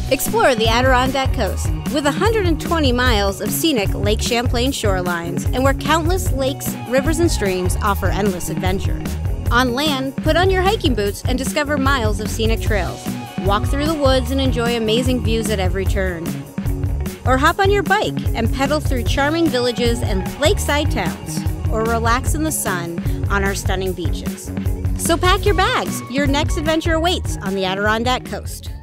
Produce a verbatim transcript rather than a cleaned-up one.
Explore the Adirondack Coast with one hundred twenty miles of scenic Lake Champlain shorelines and where countless lakes, rivers, and streams offer endless adventure. On land, put on your hiking boots and discover miles of scenic trails. Walk through the woods and enjoy amazing views at every turn. Or hop on your bike and pedal through charming villages and lakeside towns. Or relax in the sun on our stunning beaches. So pack your bags. Your next adventure awaits on the Adirondack Coast.